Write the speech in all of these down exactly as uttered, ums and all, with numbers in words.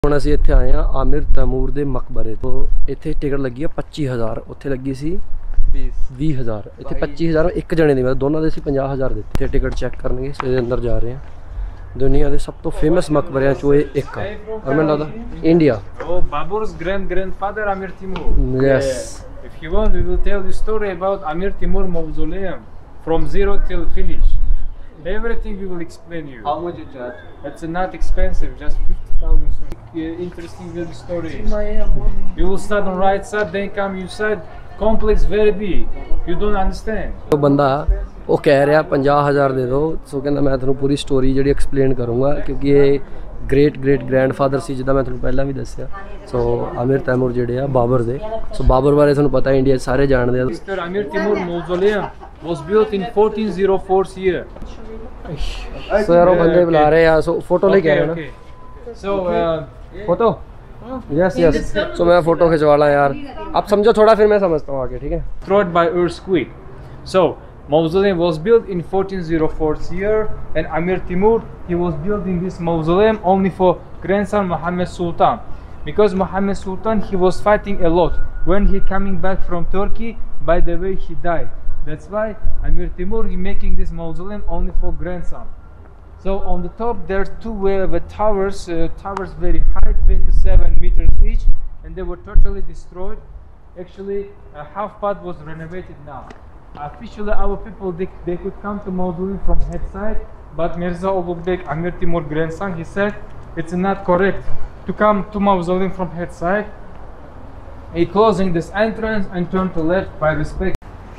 ਹੁਣ ਅਸੀਂ ਇੱਥੇ ਆਏ ਹਾਂ ਆਮਿਰ ਤੈਮੂਰ ਦੇ ਮਕਬਰੇ ਤੋਂ। ਇੱਥੇ ਟਿਕਟ ਲੱਗੀ ਆ ਪੱਚੀ ਹਜ਼ਾਰ, ਉੱਥੇ ਲੱਗੀ ਸੀ ਵੀਹ ਹਜ਼ਾਰ, ਇੱਥੇ ਪੱਚੀ ਹਜ਼ਾਰ ਇੱਕ ਜਣੇ ਦੀ, ਮਤਲਬ ਦੋਨਾਂ ਦੇ ਅਸੀਂ ਪੰਜਾਹ ਹਜ਼ਾਰ ਦਿੱਤੇ। ਟਿਕਟ ਚੈੱਕ ਕਰਨਗੇ, ਇਹਦੇ ਅੰਦਰ ਜਾ ਰਹੇ ਹਾਂ। ਦੁਨੀਆ ਦੇ ਸਭ ਤੋਂ ਫੇਮਸ ਮਕਬਰਿਆਂ ਚੋਂ ਇਹ ਇੱਕ ਆ, ਔਰ ਮੈਨੂੰ ਲੱਗਦਾ India. Oh, Babur's grand grandfather Amir Timur. Yes. If you want, we will tell the story about Amir Timur mausoleum from zero till finish. Everything we will explain you. How much it charge? It's not expensive, just fifty thousand. Yeah, interesting little story. You will start on right side, then come inside. Complex very big. You don't understand. ਉਹ ਬੰਦਾ ਉਹ ਕਹਿ ਰਿਹਾ ਪੰਜਾਹ ਹਜ਼ਾਰ ਦੇ ਦਿਓ, ਸੋ ਕਹਿੰਦਾ ਮੈਂ ਤੁਹਾਨੂੰ ਪੂਰੀ ਸਟੋਰੀ ਜਿਹੜੀ ਐਕਸਪਲੇਨ ਕਰੂੰਗਾ, ਕਿਉਂਕਿ ਇਹ ਗ੍ਰੇਟ ਗ੍ਰੇਟ ਗ੍ਰੈਂਡਫਾਦਰ ਸੀ, ਜਿੱਦਾਂ ਮੈਂ ਤੁਹਾਨੂੰ ਪਹਿਲਾਂ ਵੀ ਦੱਸਿਆ। ਸੋ ਆਮਿਰ ਤੈਮੂਰ ਜਿਹੜੇ ਆ ਬਾਬਰ ਦੇ, ਸੋ ਬਾਬਰ ਬਾਰੇ ਤੁਹਾਨੂੰ ਪਤਾ ਇੰਡੀਆ 'ਚ ਸਾਰੇ ਜਾਣਦੇ ਆ। Mister Amir Timur mausoleum was built in fourteen oh four year. ਸੋ ਯਾਰ ਉਹ ਬੰਦੇ ਬੁਲਾ ਰਹੇ ਆ, ਸੋ ਫੋਟੋ ਲੈ ਕੇ ਆਏ ਨਾ। So uh, photo yes yes so मैं फ़ोटो खिंचवा ला यार, आप समझो थोड़ा फिर मैं समझता हूँ आगे, ठीक है। Destroyed by earthquake. So mausoleum was built in fourteen oh four year, and Amir Timur, he was building this mausoleum only for grandson Muhammad Sultan, because Muhammad Sultan, he was fighting a lot when he coming back from Turkey. By the way, he died. That's why Amir Timur, he making this mausoleum only for grandson. So on the top there are two uh, towers, uh, towers very high, twenty-seven meters each, and they were totally destroyed. Actually, uh, half part was renovated now. Officially, our people, they, they could come to mausoleum from head side, but Mirza Ulugh Amir Timur grandson, he said it's not correct to come to mausoleum from head side. He closing this entrance and turn to left by respect.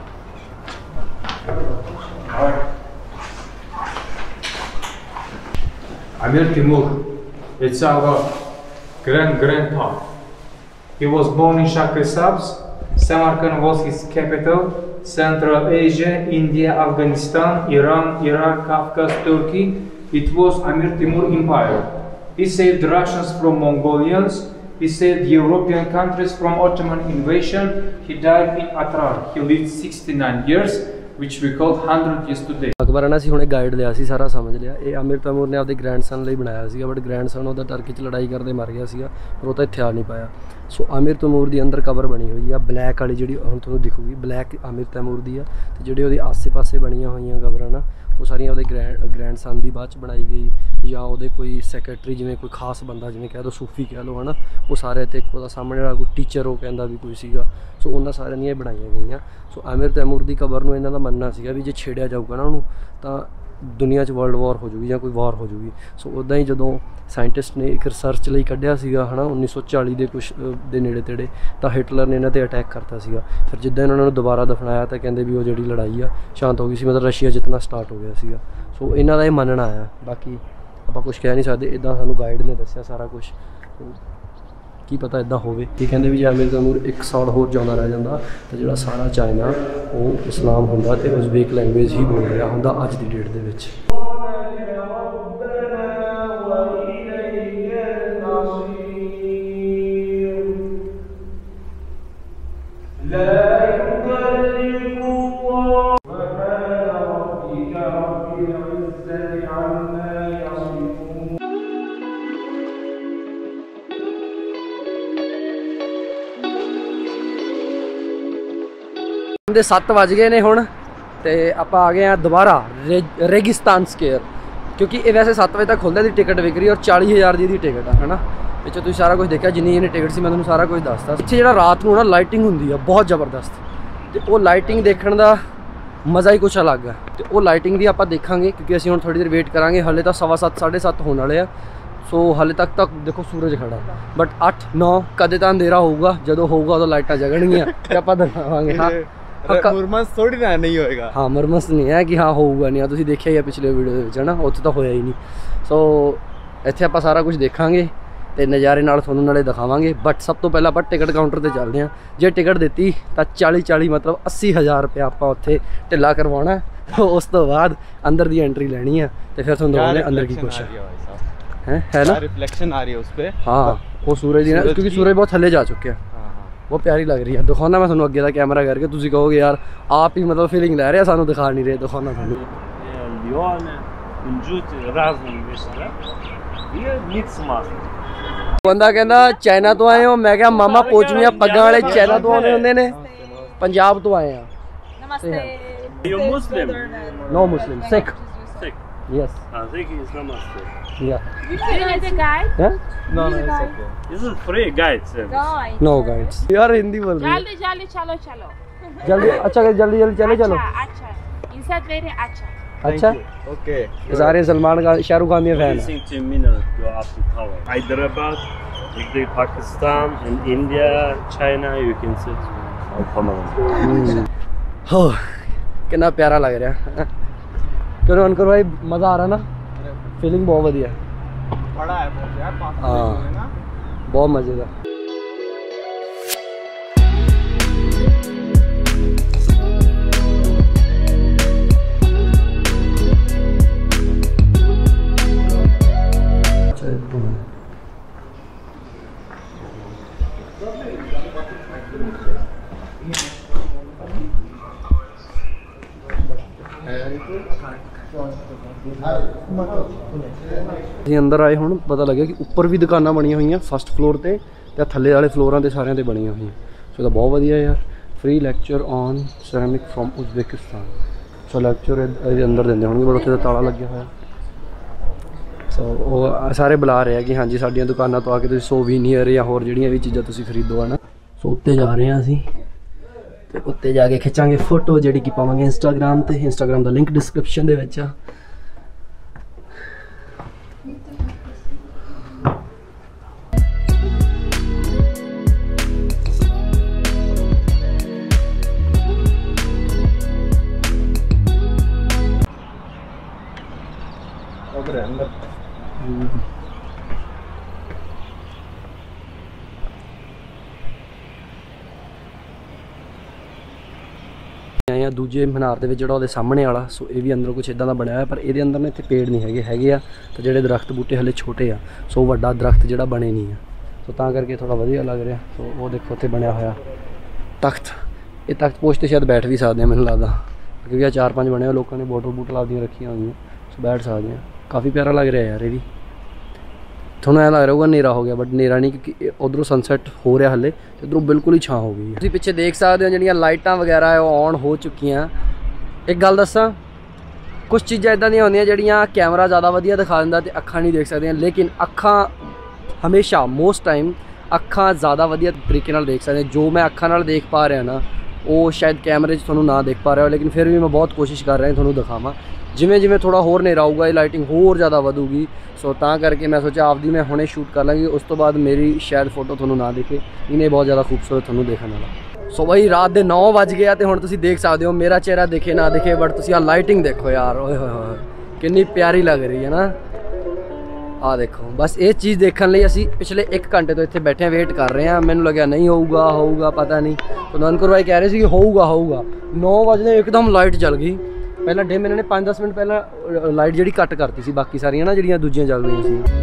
Amir Timur, it's our grand grandpa. He was born in Shahrisabz. Samarkand was his capital. Central Asia, India, Afghanistan, Iran, Iraq, Kafkas, Turkey. It was Amir Timur Empire. He saved Russians from Mongolians. He saved European countries from Ottoman invasion. He died in Atrar. He lived sixty-nine years. which we call one hundred years today. Akbar ਨੇ ਅਸੀਂ ਹੁਣੇ guide ਲਿਆ ਸੀ, ਸਾਰਾ ਸਮਝ ਲਿਆ। ਇਹ ਆਮਿਰ ਤੈਮੂਰ ਨੇ ਆਪਦੇ ਗ੍ਰੈਂਡਸਨ ਲਈ ਬਣਾਇਆ ਸੀਗਾ, ਬਟ ਗ੍ਰੈਂਡਸਨ ਉਹਦਾ ਟਰਕੀ 'ਚ ਲੜਾਈ ਕਰਦੇ ਮਰ ਗਿਆ ਸੀਗਾ, ਪਰ ਉਹ ਤਾਂ ਇੱਥੇ ਆ ਨਹੀਂ ਪਾਇਆ। ਸੋ ਆਮਿਰ ਤੈਮੂਰ ਦੀ ਅੰਦਰ ਕਬਰ ਬਣੀ ਹੋਈ ਆ, ਬਲੈਕ ਵਾਲੀ ਜਿਹੜੀ ਹੁਣ ਤੁਹਾਨੂੰ ਦਿਖੂਗੀ, ਬਲੈਕ ਆਮਿਰ ਤੈਮੂਰ ਦੀ ਆ। ਅਤੇ ਜਿਹੜੇ ਉਹਦੇ ਆਸੇ ਪਾਸੇ ਬਣੀਆਂ ਹੋਈਆਂ ਕਬਰਾਂ ਨਾ, ਉਹ ਸਾਰੀਆਂ ਉਹਦੇ ਗ੍ਰੈਂਡ ਗ੍ਰੈਂਡਸਨ ਦੀ ਬਾਅਦ 'ਚ ਬਣਾਈ ਗਈ, ਜਾਂ ਉਹਦੇ ਕੋਈ ਸੈਕਟਰੀ, ਜਿਵੇਂ ਕੋਈ ਖਾਸ ਬੰਦਾ, ਜਿਵੇਂ ਕਹਿ ਦਿਓ ਸੂਫੀ ਕਹਿ ਲਓ, ਹੈ ਨਾ, ਉਹ ਸਾਰੇ। ਅਤੇ ਇੱਕ ਉਹਦਾ ਸਾਹਮਣੇ ਵਾਲਾ ਕੋਈ ਟੀਚਰ, ਉਹ ਕਹਿੰਦਾ ਵੀ ਕੋਈ ਸੀਗਾ। ਸੋ ਉਹਨਾਂ ਸਾਰਿਆਂ ਦੀਆਂ ਬਣਾਈਆਂ ਗਈਆਂ। ਸੋ ਆਮਿਰ ਤੈਮੂਰ ਦੀ ਕਬਰ ਨੂੰ ਇਹਨਾਂ ਦਾ ਮੰਨਣਾ ਸੀਗਾ ਵੀ ਜੇ ਛੇੜਿਆ ਜਾਊਗਾ ਨਾ ਉਹਨੂੰ, ਤਾਂ ਦੁਨੀਆ 'ਚ ਵਰਲਡ ਵਾਰ ਹੋ ਜੂਗੀ ਜਾਂ ਕੋਈ ਵਾਰ ਹੋ ਜੂਗੀ। ਸੋ ਉੱਦਾਂ ਹੀ ਜਦੋਂ ਸਾਇੰਟਿਸਟ ਨੇ ਇੱਕ ਰਿਸਰਚ ਲਈ ਕੱਢਿਆ ਸੀਗਾ, ਹੈ ਨਾ, ਉੱਨੀ ਸੌ ਚਾਲੀ ਦੇ ਕੁਛ ਦੇ ਨੇੜੇ ਤੇੜੇ, ਤਾਂ ਹਿਟਲਰ ਨੇ ਇਹਨਾਂ 'ਤੇ ਅਟੈਕ ਕਰਤਾ ਸੀਗਾ। ਫਿਰ ਜਿੱਦਾਂ ਇਹਨਾਂ ਨੂੰ ਦੁਬਾਰਾ ਦਫਨਾਇਆ ਤਾਂ ਕਹਿੰਦੇ ਵੀ ਉਹ ਜਿਹੜੀ ਲੜਾਈ ਆ ਸ਼ਾਂਤ ਹੋ ਗਈ ਸੀ, ਮਤਲਬ ਰਸ਼ੀਆ ਜਿੱਤਣਾ ਸਟਾਰਟ ਹੋ ਗਿਆ ਸੀਗਾ। ਸੋ ਇਹਨਾਂ ਦਾ ਇਹ ਮੰਨਣਾ ਆ, ਬਾਕੀ ਆਪਾਂ ਕੁਛ ਕਹਿ ਨਹੀਂ ਸਕਦੇ, ਇੱਦਾਂ ਸਾਨੂੰ ਗਾਈਡ ਨੇ ਦੱਸਿਆ ਸਾਰਾ ਕੁਛ। ਕੀ ਪਤਾ ਇੱਦਾਂ ਹੋਵੇ। ਇਹ ਕਹਿੰਦੇ ਵੀ ਜੇ ਆਮਿਰ ਤੈਮੂਰ ਇੱਕ ਸਾਲ ਹੋਰ ਜਿਉਂਦਾ ਰਹਿ ਜਾਂਦਾ ਤਾਂ ਜਿਹੜਾ ਸਾਰਾ ਚਾਈਨਾ ਉਹ ਇਸਲਾਮ ਹੁੰਦਾ ਅਤੇ ਉਜ਼ਬੇਕ ਲੈਂਗੁਏਜ ਹੀ ਬੋਲ ਰਿਹਾ ਹੁੰਦਾ ਅੱਜ ਦੀ ਡੇਟ ਦੇ ਵਿੱਚ। ਦੇ ਸੱਤ ਵੱਜ ਗਏ ਨੇ ਹੁਣ, ਅਤੇ ਆਪਾਂ ਆ ਗਏ ਹਾਂ ਦੁਬਾਰਾ ਰੇ ਰੇਗਿਸਤਾਨ ਸਕੇਅਰ, ਕਿਉਂਕਿ ਇਹ ਵੈਸੇ ਸੱਤ ਵਜੇ ਤੱਕ ਖੁੱਲ੍ਹਦਾ ਦੀ ਟਿਕਟ ਵਿਕ ਰਹੀ, ਔਰ ਚਾਲੀ ਹਜ਼ਾਰ ਦੀ ਇਹਦੀ ਟਿਕਟ ਆ, ਹੈ ਨਾ। ਵਿੱਚੋਂ ਤੁਸੀਂ ਸਾਰਾ ਕੁਝ ਦੇਖਿਆ, ਜਿੰਨੀ ਜਿੰਨੀ ਟਿਕਟ ਸੀ ਮੈਂ ਤੁਹਾਨੂੰ ਸਾਰਾ ਕੁਝ ਦੱਸਦਾ। ਇੱਥੇ ਜਿਹੜਾ ਰਾਤ ਨੂੰ ਨਾ ਲਾਈਟਿੰਗ ਹੁੰਦੀ ਆ ਬਹੁਤ ਜ਼ਬਰਦਸਤ, ਅਤੇ ਉਹ ਲਾਈਟਿੰਗ ਦੇਖਣ ਦਾ ਮਜ਼ਾ ਹੀ ਕੁਛ ਅਲੱਗ ਆ। ਅਤੇ ਉਹ ਲਾਈਟਿੰਗ ਵੀ ਆਪਾਂ ਦੇਖਾਂਗੇ, ਕਿਉਂਕਿ ਅਸੀਂ ਹੁਣ ਥੋੜ੍ਹੀ ਦੇਰ ਵੇਟ ਕਰਾਂਗੇ। ਹਾਲੇ ਤਾਂ ਸਵਾ ਸੱਤ ਸਾਢੇ ਸੱਤ ਹੋਣ ਵਾਲੇ ਆ। ਸੋ ਹਾਲੇ ਤੱਕ ਤਾਂ ਦੇਖੋ ਸੂਰਜ ਖੜਾ, ਬਟ ਅੱਠ ਨੌ ਕਦੇ ਤਾਂ ਅੰਧੇਰਾ ਹੋਊਗਾ, ਜਦੋਂ ਹੋਊਗਾ ਉਦੋਂ ਲਾਈਟਾਂ ਜਗਣਗੀਆਂ ਅਤੇ ਆਪਾਂ ਦਿਖਾਵਾਂਗੇ। ਹਾਂ ਮੁਰਮਸ ਥੋੜੀ ਨਾ ਨਹੀਂ ਹੋਏਗਾ। ਹਾਂ ਮੁਰਮਸ ਨਹੀਂ ਹੈ ਕਿ ਹਾਂ ਹੋਊਗਾ ਨਹੀਂ, ਆ ਤੁਸੀਂ ਦੇਖਿਆ ਹੀ ਆ ਪਿਛਲੇ ਵੀਡੀਓ ਦੇ ਵਿੱਚ, ਹੈ ਨਾ, ਉੱਥੇ ਤਾਂ ਹੋਇਆ ਹੀ ਨਹੀਂ। ਸੋ ਇੱਥੇ ਆਪਾਂ ਸਾਰਾ ਕੁਝ ਦੇਖਾਂਗੇ ਅਤੇ ਨਜ਼ਾਰੇ ਨਾਲ ਤੁਹਾਨੂੰ ਨਾਲੇ ਦਿਖਾਵਾਂਗੇ। ਬਟ ਸਭ ਤੋਂ ਪਹਿਲਾਂ ਆਪਾਂ ਟਿਕਟ ਕਾਊਂਟਰ 'ਤੇ ਚੱਲਦੇ ਹਾਂ। ਜੇ ਟਿਕਟ ਦਿੱਤੀ ਤਾਂ ਚਾਲੀ ਚਾਲੀ ਮਤਲਬ ਅੱਸੀ ਹਜ਼ਾਰ ਰੁਪਇਆ ਆਪਾਂ ਉੱਥੇ ਢਿੱਲਾ ਕਰਵਾਉਣਾ। ਉਸ ਤੋਂ ਬਾਅਦ ਅੰਦਰ ਦੀ ਐਂਟਰੀ ਲੈਣੀ ਆ, ਅਤੇ ਫਿਰ ਤੁਹਾਨੂੰ ਦਿਖਾਉਂਦੇ ਅੰਦਰ ਕੀ ਕੁਛ ਹੈ। ਹੈ ਹੈ ਨਾ, ਰਿਫਲੈਕਸ਼ਨ ਆ ਰਹੀ ਹੈ ਉਸ 'ਤੇ। ਹਾਂ ਉਹ ਸੂਰਜ ਦੀ, ਕਿਉਂਕਿ ਸੂਰਜ ਬਹੁਤ ਥੱਲੇ ਜਾ ਚੁੱਕਿਆ, ਬਹੁਤ ਪਿਆਰੀ ਲੱਗ ਰਹੀ ਹੈ। ਦਿਖਾਉਣਾ ਮੈਂ ਤੁਹਾਨੂੰ ਅੱਗੇ ਦਾ ਕੈਮਰਾ ਕਰਕੇ, ਤੁਸੀਂ ਕਹੋਗੇ ਯਾਰ ਆਪ ਹੀ ਮਤਲਬ ਫੀਲਿੰਗ ਲੈ ਰਿਹਾ, ਸਾਨੂੰ ਦਿਖਾ ਨਹੀਂ ਰਹੇ। ਦਿਖਾਉਣਾ ਤੁਹਾਨੂੰ اليون بنجوت رازن مثلا هي مية سماك ਬੰਦਾ ਕਹਿੰਦਾ ਚਾਈਨਾ ਤੋਂ ਆਏ ਹੋ, ਮੈਂ ਕਿਹਾ ਮਾਮਾ ਪੋਚਵੀਆਂ ਪੱਗਾਂ ਵਾਲੇ ਚਾਈਨਾ ਤੋਂ ਆਉਂਦੇ ਹੁੰਦੇ ਨੇ, ਪੰਜਾਬ ਤੋਂ ਆਏ ਆ। Namaste. You Muslim? No Muslim, Sikh. Sikh. Yes. Ah, Sikh is namaste. Yeah. You need a guide? Yeah? No, no, it's okay. This is free guide service. Guide. No guides. यार हिंदी बोल रही है। Jaldi, jaldi, chalo, chalo. जल्दी अच्छा जल्दी जल्दी चले चलो। Acha, acha. Inside very acha. अच्छा Okay. सारे सलमान खान शाहरुख खान के फैन हैं। fifteen minutes go up to tower. Hyderabad, if they Pakistan and India, China, you can sit. Or permanent. हो कितना प्यारा लग रहा है। क्यों अनकर भाई मज़ा आ रहा ना, फीलिंग बहुत बढ़िया। बड़ा है बहुत यार, पाँच हाँ। है ना। बहुत मज़ेदार। ਅਸੀਂ ਅੰਦਰ ਆਏ ਹੁਣ ਪਤਾ ਲੱਗਿਆ ਕਿ ਉੱਪਰ ਵੀ ਦੁਕਾਨਾਂ ਬਣੀਆਂ ਹੋਈਆਂ ਫਸਟ ਫਲੋਰ ਤੇ ਤੇ ਥੱਲੇ ਵਾਲੇ ਫਲੋਰਾਂ ਤੇ ਸਾਰਿਆਂ ਤੇ ਬਣੀਆਂ ਹੋਈਆਂ। ਸੋ ਤਾਂ ਬਹੁਤ ਵਧੀਆ ਯਾਰ। Free lecture on ceramic from Uzbekistan. So lecture ਇਹਦੇ ਅੰਦਰ ਦਿੰਦੇ ਹੋਣਗੇ, ਬਟ ਉੱਥੇ ਦਾ ਤਾਲਾ ਲੱਗਿਆ ਹੋਇਆ। ਸੋ ਉਹ ਸਾਰੇ ਬੁਲਾ ਰਹੇ ਆ ਕਿ ਹਾਂਜੀ ਸਾਡੀਆਂ ਦੁਕਾਨਾਂ ਤੋਂ ਆ ਕੇ ਤੁਸੀਂ ਸੋਵੀਨੀਅਰ ਜਾਂ ਹੋਰ ਜਿਹੜੀਆਂ ਵੀ ਚੀਜ਼ਾਂ ਤੁਸੀਂ ਖਰੀਦੋ ਹੈ ਨਾ। ਸੋ ਉੱਤੇ ਜਾ ਰਹੇ ਹਾਂ ਅਸੀਂ ਤੇ ਉੱਤੇ ਜਾ ਕੇ ਖਿੱਚਾਂਗੇ ਫੋਟੋ ਜਿਹੜੀ ਕਿ ਪਾਵਾਂਗੇ ਇੰਸਟਾਗ੍ਰਾਮ ਤੇ। ਇੰਸਟਾਗ੍ਰਾਮ ਦਾ ਲਿੰਕ ਡਿਸਕ੍ਰਿਪਸ਼ਨ ਦੇ ਵਿੱਚ ਆ। ਆਏ ਆ ਦੂਜੇ ਮਨਾਰ ਦੇ ਵਿੱਚ ਜਿਹੜਾ ਉਹਦੇ ਸਾਹਮਣੇ ਵਾਲਾ। ਸੋ ਇਹ ਵੀ ਅੰਦਰੋਂ ਕੁਝ ਇਦਾਂ ਦਾ ਬਣਿਆ ਹੋਇਆ, ਪਰ ਇਹਦੇ ਅੰਦਰ ਨਾ ਇੱਥੇ ਪੇੜ ਨਹੀਂ ਹੈਗੇ ਹੈਗੇ ਆ ਤੇ ਜਿਹੜੇ ਦਰਖਤ ਬੂਟੇ ਹਲੇ ਛੋਟੇ ਆ। ਸੋ ਵੱਡਾ ਦਰਖਤ ਜਿਹੜਾ ਬਣੇ ਨਹੀਂ ਆ, ਸੋ ਤਾਂ ਕਰਕੇ ਥੋੜਾ ਵਧੀਆ ਲੱਗ ਰਿਹਾ। ਸੋ ਉਹ ਦੇਖੋ ਉੱਥੇ ਬਣਿਆ ਹੋਇਆ ਤਖਤ। ਇਹ ਤਖਤ ਪੋਸ਼ ਤੇ ਸ਼ਾਇਦ ਬੈਠ ਵੀ ਸਕਦੇ ਆ ਮੈਨੂੰ ਲੱਗਦਾ, ਕਿਉਂਕਿ ਆ ਚਾਰ ਪੰਜ ਬਣੇ ਹੋਏ, ਲੋਕਾਂ ਨੇ ਬੋਟਲ ਬੂਟਲ ਆਪਦੀਆਂ ਰੱਖੀਆਂ ਹੋਈਆਂ। ਸੋ ਬੈਠ ਸਕਦੇ ਆ। ਕਾਫੀ ਪਿਆਰਾ ਲੱਗ ਰਿਹਾ ਯਾਰ ਇਹ ਵੀ। ਤੁਹਾਨੂੰ ਐਂ ਲੱਗ ਰਿਹਾ ਹੋਊਗਾ ਹਨੇਰਾ ਹੋ ਗਿਆ, ਬਟ ਹਨੇਰਾ ਨਹੀਂ, ਕਿਉਂਕਿ ਉਧਰੋਂ ਸਨਸੈਟ ਹੋ ਰਿਹਾ ਹਲੇ ਤੇ ਇੱਧਰੋਂ ਬਿਲਕੁਲ ਹੀ ਛਾਂ ਹੋ ਗਈ। ਤੁਸੀਂ ਪਿੱਛੇ ਦੇਖ ਸਕਦੇ ਹੋ ਜਿਹੜੀਆਂ ਲਾਈਟਾਂ ਵਗੈਰਾ ਹੈ ਉਹ ਔਨ ਹੋ ਚੁੱਕੀਆਂ। ਇੱਕ ਗੱਲ ਦੱਸਾਂ, ਕੁਝ ਚੀਜ਼ਾਂ ਇੱਦਾਂ ਦੀਆਂ ਹੁੰਦੀਆਂ ਜਿਹੜੀਆਂ ਕੈਮਰਾ ਜ਼ਿਆਦਾ ਵਧੀਆ ਦਿਖਾ ਦਿੰਦਾ ਤੇ ਅੱਖਾਂ ਨਹੀਂ ਦੇਖ ਸਕਦੀਆਂ, ਲੇਕਿਨ ਅੱਖਾਂ ਹਮੇਸ਼ਾ ਮੋਸਟ ਟਾਈਮ ਅੱਖਾਂ ਜ਼ਿਆਦਾ ਵਧੀਆ ਤਰੀਕੇ ਨਾਲ ਦੇਖ ਸਕਦੇ। ਜੋ ਮੈਂ ਅੱਖਾਂ ਨਾਲ ਦੇਖ ਪਾ ਰਿਹਾ ਨਾ ਉਹ ਸ਼ਾਇਦ ਕੈਮਰੇ 'ਚ ਤੁਹਾਨੂੰ ਨਾ ਦੇਖ ਪਾ ਰਿਹਾ ਹੋ, ਲੇਕਿਨ ਫਿਰ ਵੀ ਮੈਂ ਬਹੁਤ ਕੋਸ਼ਿਸ਼ ਕਰ ਰਿਹਾ ਤੁਹਾਨੂੰ ਦਿਖਾਵਾਂ। ਜਿਵੇਂ ਜਿਵੇਂ ਥੋੜਾ ਹੋਰ ਹਨੇਰਾ ਆਊਗਾ ਇਹ ਲਾਈਟਿੰਗ ਹੋਰ ਜ਼ਿਆਦਾ ਵਧੂਗੀ। ਸੋ ਤਾਂ ਕਰਕੇ ਮੈਂ ਸੋਚਿਆ ਆਪਦੀ ਮੈਂ ਹੁਣੇ ਸ਼ੂਟ ਕਰ ਲਾਂਗੀ, ਉਸ ਤੋਂ ਬਾਅਦ ਮੇਰੀ ਸ਼ਾਇਦ ਫੋਟੋ ਤੁਹਾਨੂੰ ਨਾ ਦਿਖੇ। ਇਹਨੇ ਬਹੁਤ ਜ਼ਿਆਦਾ ਖੂਬਸੂਰਤ ਤੁਹਾਨੂੰ ਦੇਖਣ ਵਾਲਾ। ਸੋ ਬਾਈ ਰਾਤ ਦੇ ਨੌ ਵੱਜ ਗਏ ਆ ਤੇ ਹੁਣ ਤੁਸੀਂ ਦੇਖ ਸਕਦੇ ਹੋ ਮੇਰਾ ਚਿਹਰਾ ਦਿਖੇ ਨਾ ਦਿਖੇ, ਬਟ ਤੁਸੀਂ ਆ ਲਾਈਟਿੰਗ ਦੇਖੋ ਯਾਰ, ਓਏ ਹੋਏ ਹੋਏ ਕਿੰਨੀ ਪਿਆਰੀ ਲੱਗ ਰਹੀ ਹੈ ਨਾ। ਆ ਦੇਖੋ, ਬਸ ਇਹ ਚੀਜ਼ ਦੇਖਣ ਲਈ ਅਸੀਂ ਪਿਛਲੇ ਇੱਕ ਘੰਟੇ ਤੋਂ ਇੱਥੇ ਬੈਠੇ ਵੇਟ ਕਰ ਰਹੇ ਹਾਂ। ਮੈਨੂੰ ਲੱਗਿਆ ਨਹੀਂ ਹੋਊਗਾ ਹੋਊਗਾ ਪਤਾ ਨਹੀਂ। ਸੋ ਨਨਕੁਰ ਭਾਈ ਕਹਿ ਰਹੇ ਸੀ ਕਿ ਹੋਊਗਾ ਹੋਊਗਾ। ਨੌ ਵਜੇ ਇੱਕਦਮ ਲਾਈਟ ਚੱਲ ਗਈ। ਪਹਿਲਾਂ ਡਿਮ ਇਹਨਾਂ ਨੇ ਪੰਜ ਦਸ ਮਿੰਟ ਪਹਿਲਾਂ ਲਾਈਟ ਜਿਹੜੀ ਕੱਟ ਕਰਤੀ ਸੀ, ਬਾਕੀ ਸਾਰੀਆਂ ਨਾ ਜਿਹੜੀਆਂ ਦੂਜੀਆਂ ਚੱਲ ਰਹੀਆਂ ਸੀ।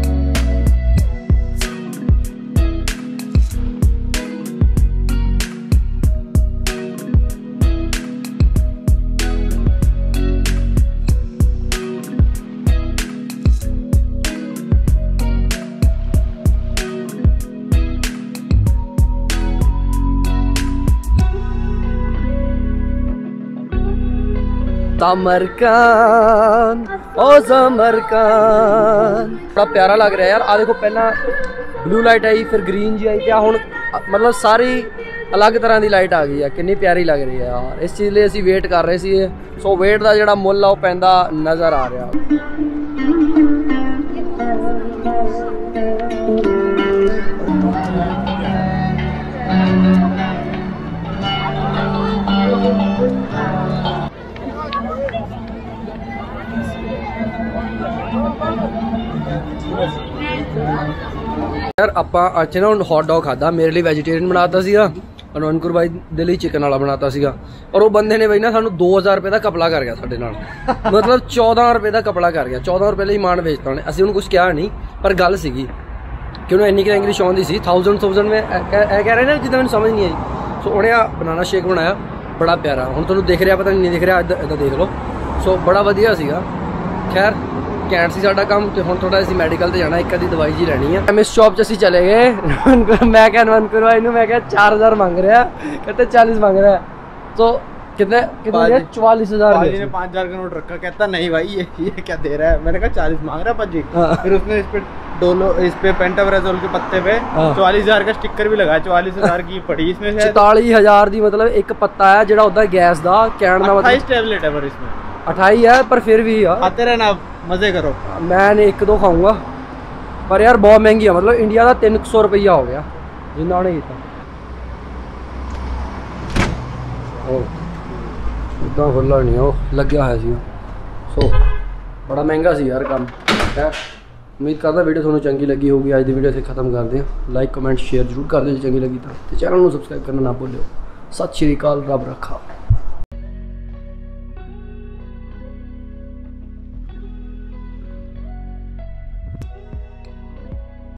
समरकान ओ समरकान बड़ा प्यारा लग रहा है यार। आ देखो पहला ब्लू लाइट आई, फिर ग्रीन जी आई, क्या हुण मतलब सारी अलग तरह की लाइट आ गई है। कितनी प्यारी लग रही है यार। इस चीज़ लिए असी वेट कर रहे थे। सो वेट का जो मुल आ पैंदा नज़र आ रहा। यार ਆਪਾਂ ਅੱਜ ਨਾ हॉट डॉग खादा, मेरे लिए वेजिटेरियन बनाता ਸੀਗਾ और अनकुर भाई ਦੇ ਲਈ चिकन वाला बनाता ਸੀਗਾ। और वो बंदे ने बई ना सानू दो हज़ार रुपए का कपड़ा कर गया साडे नाल, मतलब चौदह रुपए का कपड़ा कर गया। चौदह रुपए ਲਈ मान ਵੇਚਤਾ ਉਹਨੇ। ਅਸੀਂ ਉਹਨੂੰ ਕੁਝ ਕਿਹਾ ਨਹੀਂ, ਪਰ ਗੱਲ ਸੀਗੀ ਕਿ ਉਹਨੂੰ ਇੰਨੀ ਕਿ ਇੰਗਲਿਸ਼ ਆਉਂਦੀ ਸੀ। थाउजेंड थाउजेंड में ਇਹ ਕਹਿ ਰਹੇ ਨੇ ਜਿੱਦਾਂ ਮੈਨੂੰ ਸਮਝ ਨਹੀਂ ਆਈ। ਸੋ ਉਹਨੇ ਆ ਬਨਾਨਾ ਸ਼ੇਕ ਬਣਾਇਆ ਬੜਾ ਪਿਆਰਾ। ਹੁਣ ਤੁਹਾਨੂੰ ਦਿਖ ਰਿਹਾ ਪਤਾ ਨਹੀਂ ਦਿਖ ਰਿਹਾ, ਇੱਦਾਂ ਇੱਦਾਂ ਦੇਖ ਲਓ। ਸੋ ਬੜਾ ਵਧੀਆ ਸੀਗਾ। ਖੈਰ ਘੈਂਟ ਸੀ ਸਾਡਾ ਕੰਮ ਤੇ ਹੁਣ ਥੋੜਾ ਅਸੀਂ ਮੈਡੀਕਲ ਤੇ ਜਾਣਾ, ਇੱਕ ਅੱਧੀ ਦਵਾਈ ਜੀ ਲੈਣੀ ਹੈ। ਐਮਐਸ ਸ਼ਾਪ 'ਚ ਅਸੀਂ ਚਲੇ ਗਏ, ਮੈਂ ਕਿਹਾ ਅਨਵਨ ਕਰਵਾ ਇਹਨੂੰ, मैं क्या चार हज़ार मांग रहा है, कहते चालीस मांग रहा है, तो कितने कितने चवालीस हजार ने पाँच हजार का नोट रखा, कहता नहीं भाई ये ये क्या दे रहा है, मैंने कहा चालीस मांग रहा है पाजी। फिर उसने इस पे डोलो इस पे पेंटाब्राजोल के पत्ते पे चौवालीस हजार का स्टिकर भी लगाया, चौवालीस हजार की पड़ी इसमें से चौताली हजार की मतलब एक पत्ता है जो उदा गैस का कहने का अट्ठाईस टैबलेट है पर इसमें अठाई है, पर फिर भी यार आते रहना मजे करो। मैं एक दो खाऊंगा पर यार बहुत महंगी है, मतलब इंडिया का तीन सौ रुपया हो गया जिन्ना उन्हें किया। इतना खुला नहीं हो लग्या है सी, सो बड़ा महंगा सी यार काम है। उम्मीद करता वीडियो थोड़ी चंगी लगी होगी, अज की वीडियो इतने खत्म करते हैं। लाइक कमेंट शेयर जरूर कर दो जो चंगी लगी तो चैनल को सबसक्राइब करना ना भूलो। सत श्री अकाल, रब रखा।